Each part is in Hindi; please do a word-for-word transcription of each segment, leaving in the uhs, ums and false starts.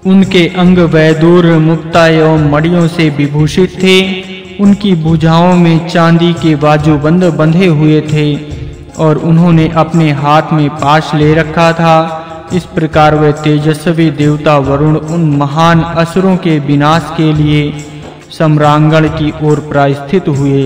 उनके अंग वैदूर मुक्ता एवं मणियों से विभूषित थे। उनकी भुजाओं में चांदी के बाजूबंद बंधे हुए थे और उन्होंने अपने हाथ में पाश ले रखा था। इस प्रकार वे तेजस्वी देवता वरुण उन महान असुरों के विनाश के लिए सम्रांगण की ओर प्रायश्चित हुए।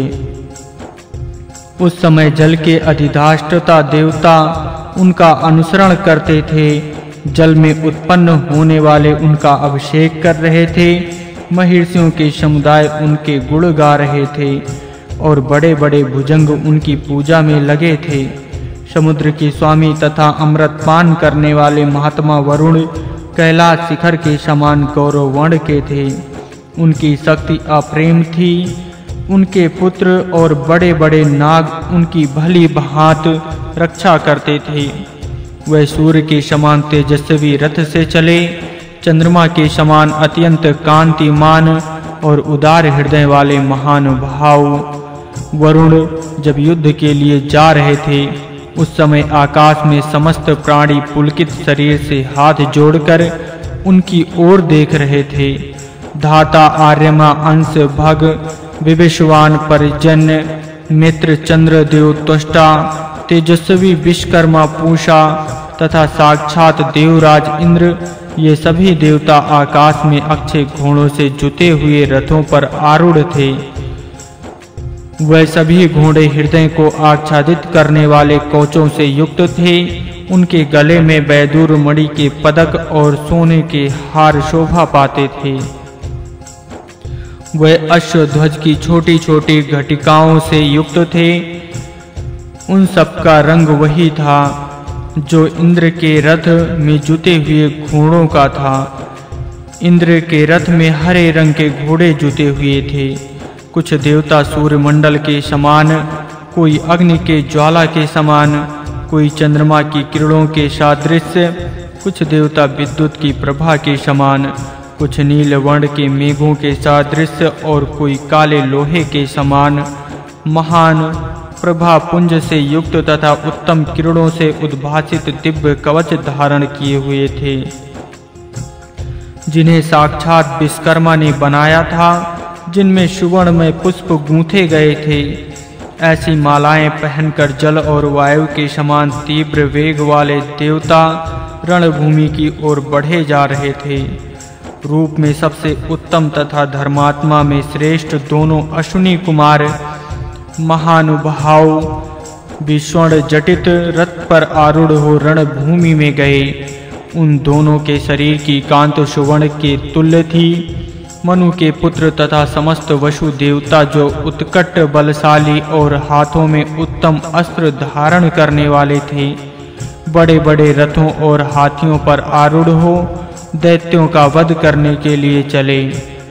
उस समय जल के अधिष्ठाता देवता उनका अनुसरण करते थे। जल में उत्पन्न होने वाले उनका अभिषेक कर रहे थे। महर्षियों के समुदाय उनके गुण गा रहे थे और बड़े-बड़े भुजंग उनकी पूजा में लगे थे। समुद्र के स्वामी तथा अमृत पान करने वाले महात्मा वरुण कैलाश शिखर के समान गौरव वर्ण के थे। उनकी शक्ति अप्रेम थी। उनके पुत्र और बड़े-बड़े नाग उनकी भली भांति रक्षा करते थे। वह सूर्य के समान तेजस्वी रथ से चले, चंद्रमा के समान अत्यंत कांतिमान और उदार हृदय वाले महान भाव। वरुण जब युद्ध के लिए जा रहे थे, उस समय आकाश में समस्त प्राणी पुलकित शरीर से हाथ जोड़कर उनकी ओर देख रहे थे। धाता आर्यमा अंश भग विविशवान परिजन्य मित्र चंद्र देव त्वष्टा तेजस्वी विश्वकर्मा पूषा तथा साक्षात देवराज इंद्र, ये सभी देवता आकाश में अक्षय घोड़ों से जुते हुए रथों पर आरूढ़ थे। वह सभी घोड़े हृदय को आच्छादित करने वाले कवचों से युक्त थे। उनके गले में वैदूर मणि के पदक और सोने के हार शोभा पाते थे। वह अश्वध्वज की छोटी-छोटी घटिकाओं से युक्त थे। उन सब का रंग वही था जो इंद्र के रथ में जुते हुए घोड़ों का था। इंद्र के रथ में हरे रंग के घोड़े जुते हुए थे। कुछ देवता सूर्यमंडल के समान, कोई अग्नि के ज्वाला के समान, कोई चंद्रमा की किरणों के सादृश, कुछ देवता विद्युत की प्रभा के समान, कुछ नील वर्ण के मेघों के सादृश और कोई काले लोहे के समान महान प्रभा पुंज से युक्त तथा उत्तम किरणों से उद्भासित दिव्य कवच धारण किए हुए थे, जिन्हें साक्षात विश्वकर्मा ने बनाया था, जिनमें सुवर्ण में पुष्प गूंथे गए थे। ऐसी मालाएं पहनकर जल और वायु के समान तीव्र वेग वाले देवता रणभूमि की ओर बढ़े जा रहे थे। रूप में सबसे उत्तम तथा धर्मात्मा में श्रेष्ठ दोनों अश्विनी कुमार महानुभाव विस्वर्ण जटित रथ पर आरूढ़ हो रणभूमि में गए। उन दोनों के शरीर की कांत सुवर्ण के तुल्य थी। मनु के पुत्र तथा समस्त वसु देवता जो उत्कट बलशाली और हाथों में उत्तम अस्त्र धारण करने वाले थे, बड़े-बड़े रथों और हाथियों पर आरूढ़ हो दैत्यों का वध करने के लिए चले।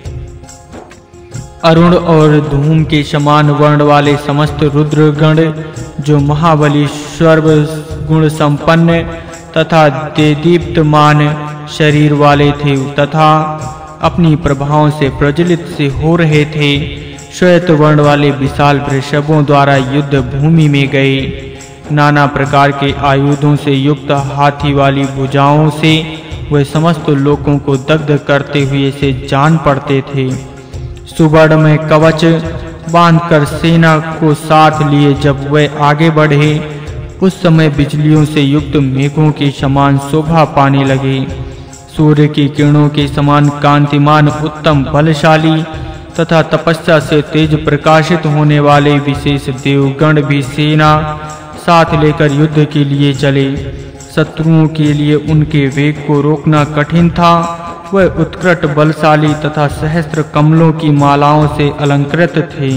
अरुण और धूम के समान वर्ण वाले समस्त रुद्रगण जो महाबली सर्व गुण संपन्न तथा देदीप्तमान शरीर वाले थे तथा अपनी प्रभाओं से प्रज्वलित से हो रहे थे, श्वेत वर्ण वाले विशाल वृषभों द्वारा युद्ध भूमि में गए। नाना प्रकार के आयुधों से युक्त हाथी वाली भुजाओं से वे समस्त लोगों को दग्ध करते हुए से जान पड़ते थे। सुवर्ण में कवच बांधकर सेना को साथ लिए जब वे आगे बढ़े, उस समय बिजलियों से युक्त मेघों के समान शोभा पाने लगे। सूर्य की किरणों के समान कांतिमान उत्तम बलशाली तथा तपस्या से तेज प्रकाशित होने वाले विशेष देवगण भी सेना साथ लेकर युद्ध के लिए चले। शत्रुओं के लिए उनके वेग को रोकना कठिन था। वह उत्कृष्ट बलशाली तथा सहस्त्र कमलों की मालाओं से अलंकृत थे।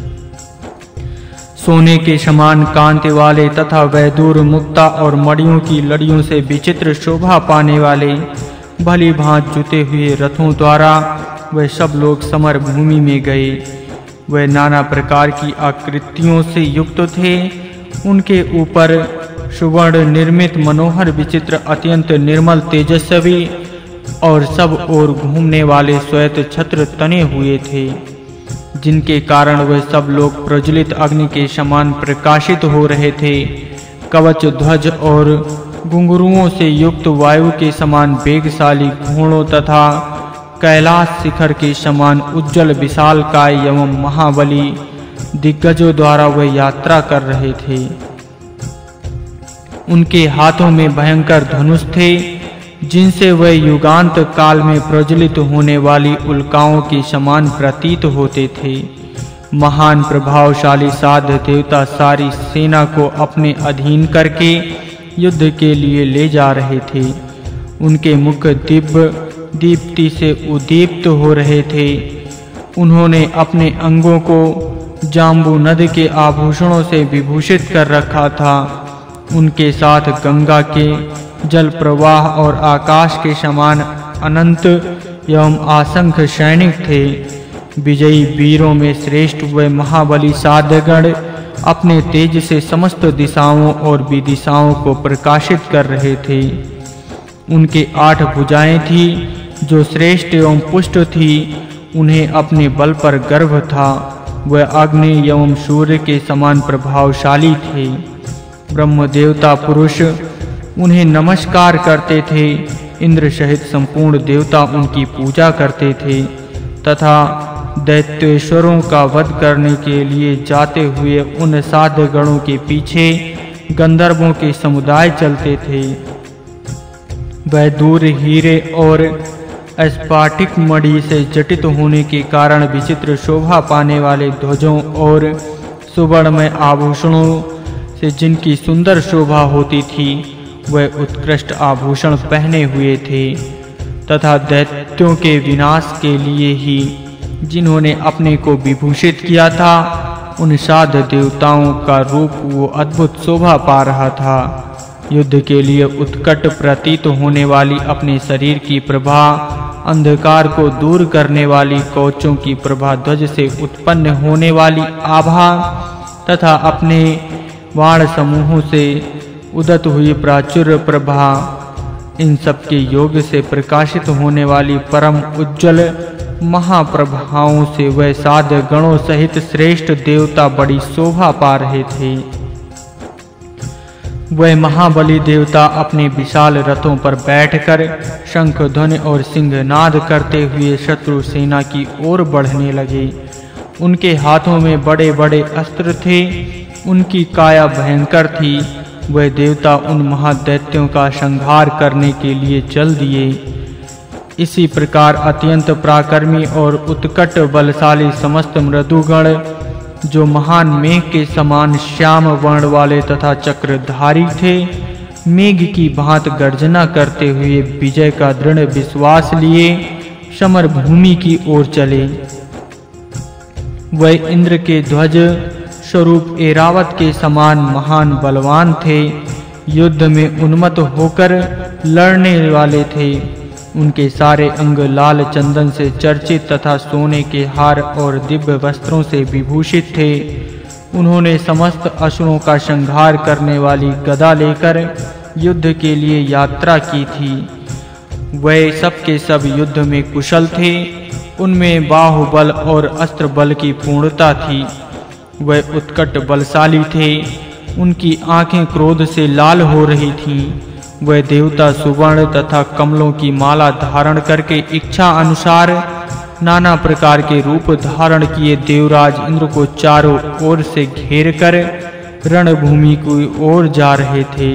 सोने के समान कांति वाले तथा वैदूर मुक्ता और मणियों की लड़ियों से विचित्र शोभा पाने वाले भली भांत जुते हुए रथों द्वारा वह सब लोग समर भूमि में गए। वह नाना प्रकार की आकृतियों से युक्त थे। उनके ऊपर सुवर्ण निर्मित मनोहर विचित्र अत्यंत निर्मल तेजस्वी और सब ओर घूमने वाले श्वेत छत्र तने हुए थे, जिनके कारण वह सब लोग प्रज्वलित अग्नि के समान प्रकाशित हो रहे थे। कवच ध्वज और घुंघरुओं से युक्त वायु के समान वेगशाली घोड़ों तथा कैलाश शिखर के समान उज्जवल विशालकाय एवं महाबली दिग्गजों द्वारा वह यात्रा कर रहे थे। उनके हाथों में भयंकर धनुष थे, जिनसे वह युगांत काल में प्रज्वलित होने वाली उल्काओं के समान प्रतीत होते थे। महान प्रभावशाली साध्य देवता सारी सेना को अपने अधीन करके युद्ध के लिए ले जा रहे थे। उनके मुख दिव्य दीप्ति से उद्दीप्त हो रहे थे। उन्होंने अपने अंगों को जाम्बू नद के आभूषणों से विभूषित कर रखा था। उनके साथ गंगा के जल प्रवाह और आकाश के समान अनंत एवं असंख्य सैनिक थे। विजयी वीरों में श्रेष्ठ व महाबली साध्यगण अपने तेज से समस्त दिशाओं और विदिशाओं को प्रकाशित कर रहे थे। उनके आठ भुजाएं थी जो श्रेष्ठ एवं पुष्ट थी। उन्हें अपने बल पर गर्व था। वह अग्नि एवं सूर्य के समान प्रभावशाली थे। ब्रह्म देवता पुरुष उन्हें नमस्कार करते थे। इंद्र सहित संपूर्ण देवता उनकी पूजा करते थे तथा दैत्येश्वरों का वध करने के लिए जाते हुए उन साध्य गणों के पीछे गंधर्वों के समुदाय चलते थे। वह दूर हीरे और स्फटिक मणि से जटित होने के कारण विचित्र शोभा पाने वाले ध्वजों और सुवर्णमय आभूषणों से जिनकी सुंदर शोभा होती थी, वह उत्कृष्ट आभूषण पहने हुए थे तथा दैत्यों के विनाश के लिए ही जिन्होंने अपने को विभूषित किया था, उन साध्य देवताओं का रूप वो अद्भुत शोभा पा रहा था। युद्ध के लिए उत्कट प्रतीत होने वाली अपने शरीर की प्रभा, अंधकार को दूर करने वाली कवचों की प्रभा, ध्वज से उत्पन्न होने वाली आभा तथा अपने बाण समूहों से उदत हुई प्राचुर्य प्रभा, इन सब के योग से प्रकाशित होने वाली परम उज्जवल महाप्रभाओं से वह साध्य गणों सहित श्रेष्ठ देवता बड़ी शोभा पा रहे थे। वह महाबली देवता अपने विशाल रथों पर बैठकर शंख ध्वनि और सिंहनाद करते हुए शत्रु सेना की ओर बढ़ने लगे। उनके हाथों में बड़े बड़े अस्त्र थे। उनकी काया भयंकर थी। वह देवता उन महादैत्यों का संहार करने के लिए चल दिए। इसी प्रकार अत्यंत पराक्रमी और उत्कट बलशाली समस्त मृदुगण, जो महान मेघ के समान श्याम वर्ण वाले तथा चक्रधारी थे, मेघ की भांति गर्जना करते हुए विजय का दृढ़ विश्वास लिए समर भूमि की ओर चले। वह इंद्र के ध्वज स्वरूप ऐरावत के समान महान बलवान थे। युद्ध में उन्मत्त होकर लड़ने वाले थे। उनके सारे अंग लाल चंदन से चर्चित तथा सोने के हार और दिव्य वस्त्रों से विभूषित थे। उन्होंने समस्त असुरों का संहार करने वाली गदा लेकर युद्ध के लिए यात्रा की थी। वह सब के सब युद्ध में कुशल थे। उनमें बाहुबल और अस्त्र बल की पूर्णता थी। वह उत्कट बलशाली थे। उनकी आंखें क्रोध से लाल हो रही थीं। वह देवता सुवर्ण तथा कमलों की माला धारण करके इच्छा अनुसार नाना प्रकार के रूप धारण किए देवराज इंद्र को चारों ओर से घेर कर रणभूमि की ओर जा रहे थे।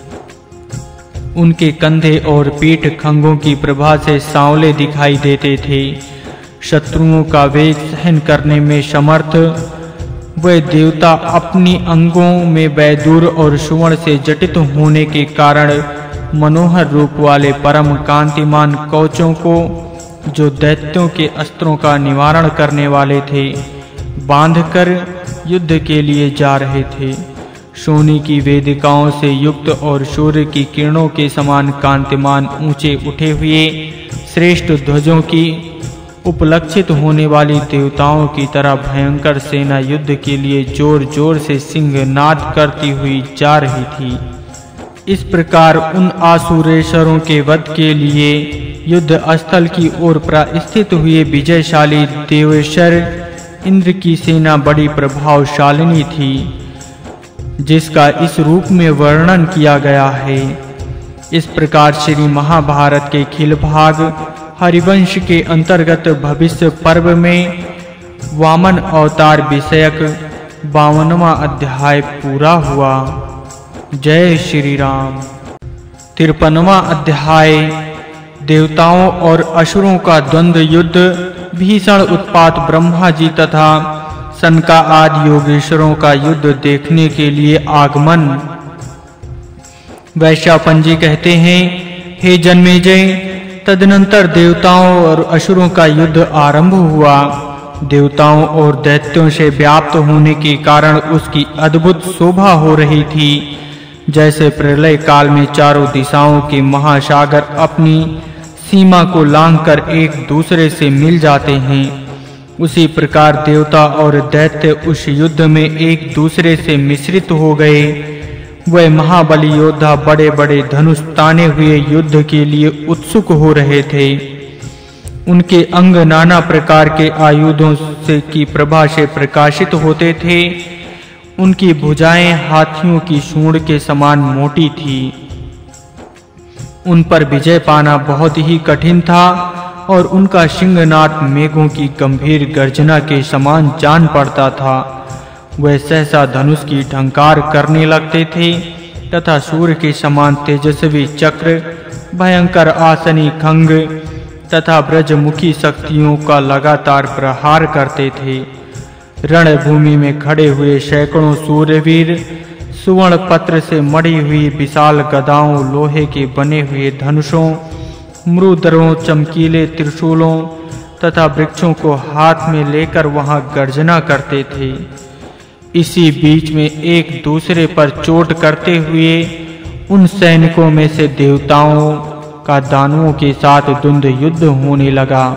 उनके कंधे और पीठ खंभों की प्रभा से सांवले दिखाई देते थे। शत्रुओं का वेग सहन करने में समर्थ वह देवता अपनी अंगों में वैदूर और सुवर्ण से जटित होने के कारण मनोहर रूप वाले परम कांतिमान कवचों को, जो दैत्यों के अस्त्रों का निवारण करने वाले थे, बांधकर युद्ध के लिए जा रहे थे। सोने की वेदिकाओं से युक्त और सूर्य की किरणों के समान कांतिमान ऊंचे उठे हुए श्रेष्ठ ध्वजों की उपलक्षित होने वाली देवताओं की तरह भयंकर सेना युद्ध के लिए जोर जोर से सिंहनाद करती हुई जा रही थी। इस प्रकार उन आसुरेश्वरों के वध के लिए युद्ध स्थल की ओर प्रस्थित हुए विजयशाली देवेश्वर इंद्र की सेना बड़ी प्रभावशालिनी थी, जिसका इस रूप में वर्णन किया गया है। इस प्रकार श्री महाभारत के खिल भाग हरिवंश के अंतर्गत भविष्य पर्व में वामन अवतार विषयक बावनवां अध्याय पूरा हुआ। जय श्री राम। तिरपनवां अध्याय देवताओं और असुरों का द्वंद्व युद्ध। भीषण उत्पात ब्रह्मा जी तथा सनका आदि योगेश्वरों का युद्ध देखने के लिए आगमन। वैश्यापन जी कहते हैं, हे जन्मेजय, तदनंतर देवताओं और असुरों का युद्ध आरंभ हुआ। देवताओं और दैत्यों से व्याप्त होने के कारण उसकी अद्भुत शोभा हो रही थी, जैसे प्रलय काल में चारों दिशाओं के महासागर अपनी सीमा को लांघकर एक दूसरे से मिल जाते हैं। उसी प्रकार देवता और दैत्य उस युद्ध में एक दूसरे से मिश्रित हो गए। वह महाबली योद्धा बड़े बड़े धनुष ताने हुए युद्ध के लिए उत्सुक हो रहे थे। उनके अंग नाना प्रकार के आयुधों से की प्रभा से प्रकाशित होते थे। उनकी भुजाएं हाथियों की सूंड के समान मोटी थी। उन पर विजय पाना बहुत ही कठिन था और उनका सिंहनाद मेघों की गंभीर गर्जना के समान जान पड़ता था। वह सहसा धनुष की ढंकार करने लगते थे तथा सूर्य के समान तेजस्वी चक्र, भयंकर आसनी खंग तथा ब्रजमुखी शक्तियों का लगातार प्रहार करते थे। रणभूमि में खड़े हुए सैकड़ों सूर्यवीर सुवर्ण पत्र से मढ़ी हुई विशाल गदाओं, लोहे के बने हुए धनुषों, मृदरों, चमकीले त्रिशूलों तथा वृक्षों को हाथ में लेकर वहां गर्जना करते थे। इसी बीच में एक दूसरे पर चोट करते हुए उन सैनिकों में से देवताओं का दानवों के साथ द्वंद्व युद्ध होने लगा।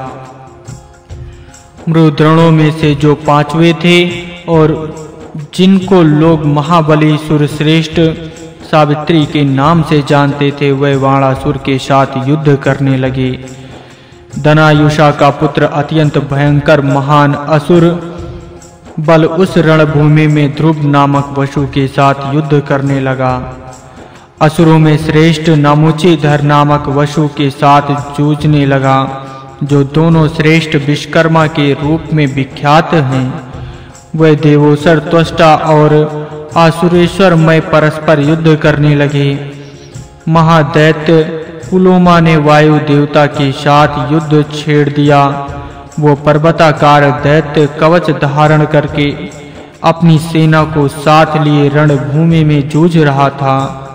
मृदरणों में से जो पांचवे थे और जिनको लोग महाबली सुरश्रेष्ठ सावित्री के नाम से जानते थे, वह वाणासुर के साथ युद्ध करने लगे। दनायुषा का पुत्र अत्यंत भयंकर महान असुर बल उस रणभूमि में ध्रुव नामक वसु के साथ युद्ध करने लगा। असुरों में श्रेष्ठ नामुचीधर नामक वसु के साथ जूझने लगा, जो दोनों श्रेष्ठ विश्वकर्मा के रूप में विख्यात हैं। वह देवोसर त्वष्टा और आसुरेश्वर में परस्पर युद्ध करने लगे। महादैत्य पुलोमा ने वायु देवता के साथ युद्ध छेड़ दिया। वो पर्वताकार दैत्य कवच धारण करके अपनी सेना को साथ लिए रणभूमि में जूझ रहा था।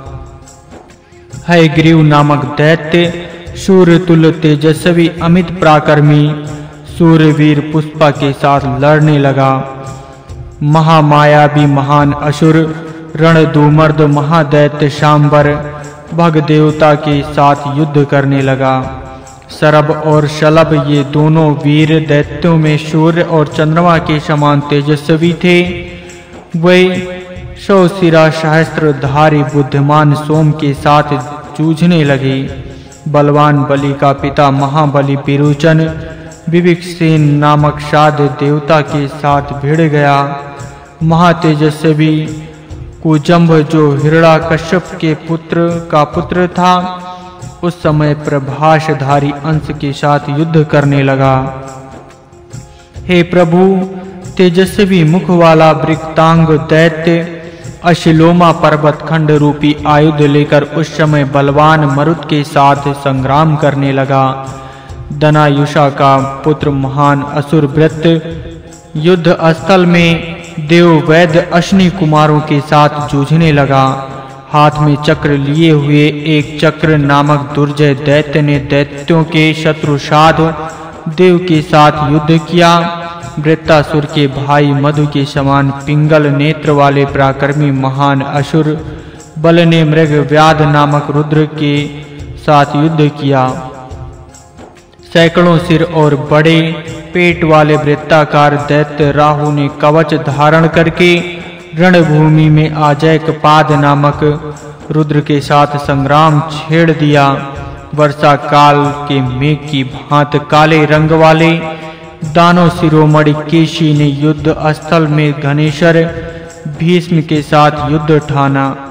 हयग्रीव नामक दैत्य सूर्यतुल्य तेजस्वी अमित पराक्रमी सूर्यवीर पुष्पा के साथ लड़ने लगा। महामायावी महान असुर रणधूमर्द महादैत्य शांबर भग देवता के साथ युद्ध करने लगा। सरब और शलभ ये दोनों वीर दैत्यों में सूर्य और चंद्रमा के समान तेजस्वी थे। वे सौ सिरा सहस्त्रधारी बुद्धिमान सोम के साथ जूझने लगे। बलवान बलि का पिता महाबली विरोचन विविक्सेन नामक साध्य देवता के साथ भिड़ गया। महातेजस्वी कुजम्भ जो हिरण्याकश्यप के पुत्र का पुत्र था, उस समय प्रभासधारी अंश के साथ युद्ध करने लगा। हे प्रभु, तेजस्वी मुख वाला वृक्तांग दैत्य अशिलोमा पर्वत खंड रूपी आयुध लेकर उस समय बलवान मरुत के साथ संग्राम करने लगा। दनायुषा का पुत्र महान असुर वृत्त युद्ध स्थल में देव वैद्य अश्नि कुमारों के साथ जूझने लगा। हाथ में चक्र लिए हुए एक चक्र नामक दुर्जय दैत्य ने दैत्यों के शत्रु साध देव के साथ युद्ध किया। वृत्तासुर के भाई मधु के समान पिंगल नेत्र वाले पराक्रमी महान असुर बल ने मृग व्याध नामक रुद्र के साथ युद्ध किया। सैकड़ों सिर और बड़े पेट वाले वृत्ताकार दैत्य राहु ने कवच धारण करके रणभूमि में अजैकपाद नामक रुद्र के साथ संग्राम छेड़ दिया। वर्षा काल के मेघ की भांत काले रंग वाले दानव शिरोमणि केशी ने युद्ध स्थल में घनेश्वर भीष्म के साथ युद्ध ठाना।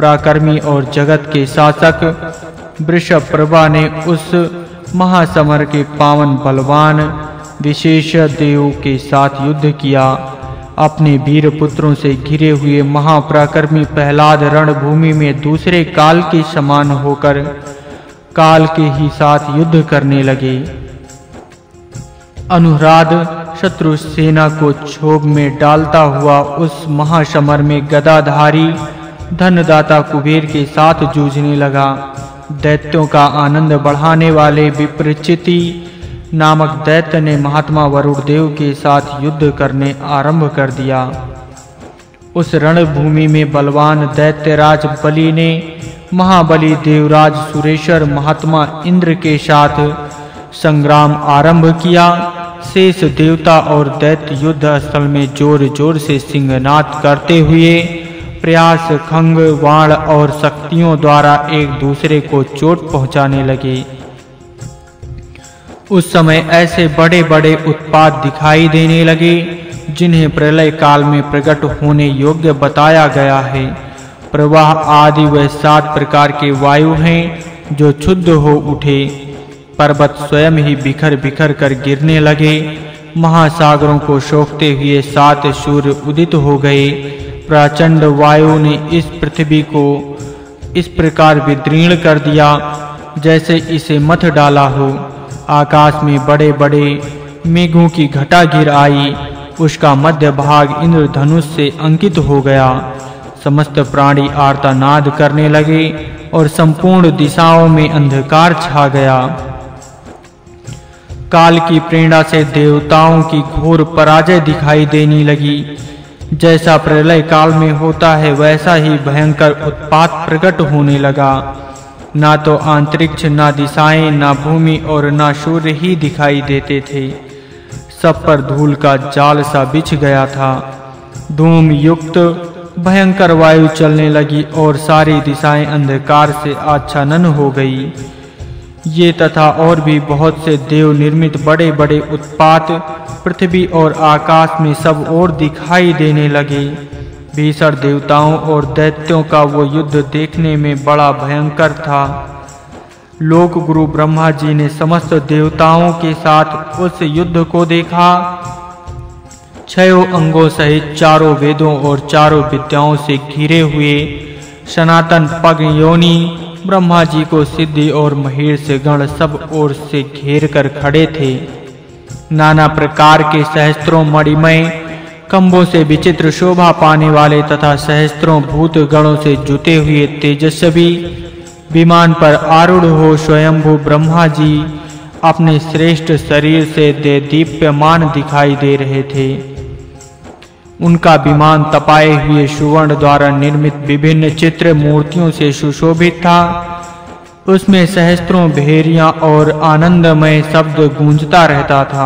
पराक्रमी और जगत के शासक वृषभप्रभा ने उस महासमर के पावन बलवान विशेष देव के साथ युद्ध किया। अपने वीर पुत्रों से घिरे हुए महापराक्रमी प्रहलाद रणभूमि में दूसरे काल के समान होकर काल के ही साथ युद्ध करने लगे। अनुराध शत्रु सेना को क्षोभ में डालता हुआ उस महासमर में गदाधारी धनदाता कुबेर के साथ जूझने लगा। दैत्यों का आनंद बढ़ाने वाले विप्रचिति नामक दैत्य ने महात्मा वरुण देव के साथ युद्ध करने आरंभ कर दिया। उस रणभूमि में बलवान दैत्यराज बलि ने महाबली देवराज सुरेश्वर महात्मा इंद्र के साथ संग्राम आरंभ किया। शेष देवता और दैत्य युद्ध स्थल में जोर जोर से सिंहनाद करते हुए प्रयास, खंग, बाण और शक्तियों द्वारा एक दूसरे को चोट पहुंचाने लगे। उस समय ऐसे बड़े बड़े उत्पात दिखाई देने लगे जिन्हें प्रलय काल में प्रकट होने योग्य बताया गया है। प्रवाह आदि वे सात प्रकार के वायु हैं जो क्षुब्ध हो उठे। पर्वत स्वयं ही बिखर बिखर कर गिरने लगे। महासागरों को सोखते हुए सात सूर्य उदित हो गए। प्रचंड वायु ने इस पृथ्वी को इस प्रकार विदीर्ण कर दिया जैसे इसे मथ डाला हो। आकाश में बड़े बड़े मेघों की घटा गिर आई। उसका मध्य भाग इंद्रधनुष से अंकित हो गया। समस्त प्राणी आर्तनाद करने लगे और संपूर्ण दिशाओं में अंधकार छा गया। काल की प्रेरणा से देवताओं की घोर पराजय दिखाई देने लगी। जैसा प्रलय काल में होता है वैसा ही भयंकर उत्पात प्रकट होने लगा। ना तो अंतरिक्ष, ना दिशाएं, ना भूमि और ना सूर्य ही दिखाई देते थे। सब पर धूल का जाल सा बिछ गया था। धूम युक्त भयंकर वायु चलने लगी और सारी दिशाएं अंधकार से आच्छादन हो गई। ये तथा और भी बहुत से देव निर्मित बड़े बड़े उत्पात पृथ्वी और आकाश में सब ओर दिखाई देने लगे। भीषण देवताओं और दैत्यों का वो युद्ध देखने में बड़ा भयंकर था। लोक गुरु ब्रह्मा जी ने समस्त देवताओं के साथ उस युद्ध को देखा। छयों अंगों सहित चारों वेदों और चारों विद्याओं से घिरे हुए सनातन पग योनि ब्रह्मा जी को सिद्धि और महेश गण सब ओर से घेर कर खड़े थे। नाना प्रकार के सहस्त्रों मणिमय खंभों से विचित्र शोभा पाने वाले तथा सहस्त्रों भूत गणों से जुटे हुए तेजस्वी विमान पर आरूढ़ हो स्वयंभू ब्रह्मा जी अपने श्रेष्ठ शरीर से दे दीप्यमान दिखाई दे रहे थे। उनका विमान तपाए हुए सुवर्ण द्वारा निर्मित विभिन्न चित्र मूर्तियों से सुशोभित था। उसमें सहस्त्रों भेरियां और आनंदमय शब्द गूंजता रहता था।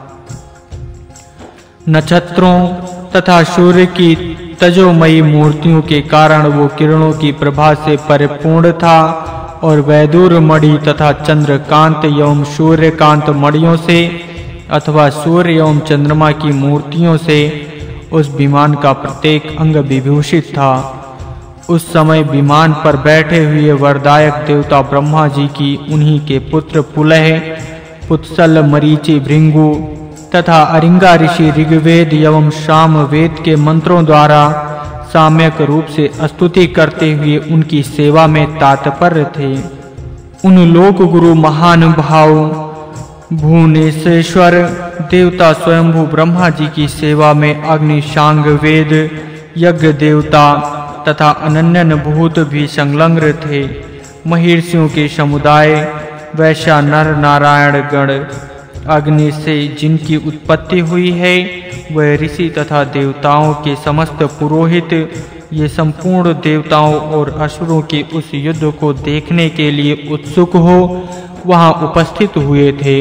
नक्षत्रों तथा सूर्य की तजोमयी मूर्तियों के कारण वो किरणों की प्रभा से परिपूर्ण था और वैदूर मणि तथा चंद्रकांत एवं सूर्यकांत मणियों से अथवा सूर्य एवं चंद्रमा की मूर्तियों से उस विमान का प्रत्येक अंग विभूषित था। उस समय विमान पर बैठे हुए वरदायक देवता ब्रह्मा जी की उन्हीं के पुत्र पुलह, पुत्सल, मरीचि, भृंगु तथा अरिंगा ऋषि ऋग्वेद एवं सामवेद के मंत्रों द्वारा साम्यक रूप से स्तुति करते हुए उनकी सेवा में तात्पर्य थे। उन लोक गुरु महानुभाव भुवनेश्वर देवता स्वयंभू ब्रह्मा जी की सेवा में अग्नि, सांग वेद, यज्ञ देवता तथा अनन्य भूत भी संलग्न थे। महर्षियों के समुदाय वैश्य नर नारायण गण अग्नि से जिनकी उत्पत्ति हुई है वह ऋषि तथा देवताओं के समस्त पुरोहित ये संपूर्ण देवताओं और असुरों के उस युद्ध को देखने के लिए उत्सुक हो वहां उपस्थित हुए थे।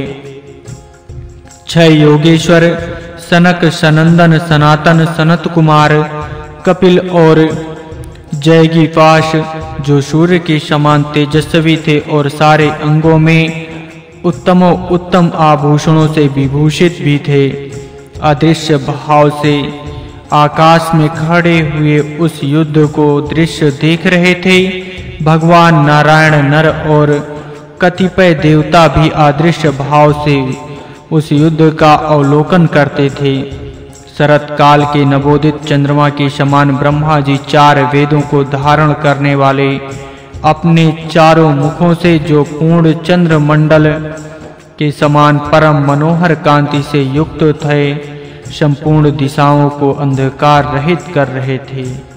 छह योगेश्वर सनक, सनंदन, सनातन, सनत कुमार, कपिल और जयगीपाश जो सूर्य के समान तेजस्वी थे और सारे अंगों में उत्तम उत्तम आभूषणों से विभूषित भी थे, अदृश्य भाव से आकाश में खड़े हुए उस युद्ध को दृश्य देख रहे थे। भगवान नारायण नर और कतिपय देवता भी अदृश्य भाव से उस युद्ध का अवलोकन करते थे। शरत काल के नवोदित चंद्रमा के समान ब्रह्मा जी चार वेदों को धारण करने वाले अपने चारों मुखों से जो पूर्ण चंद्र मंडल के समान परम मनोहर कांति से युक्त थे, संपूर्ण दिशाओं को अंधकार रहित कर रहे थे।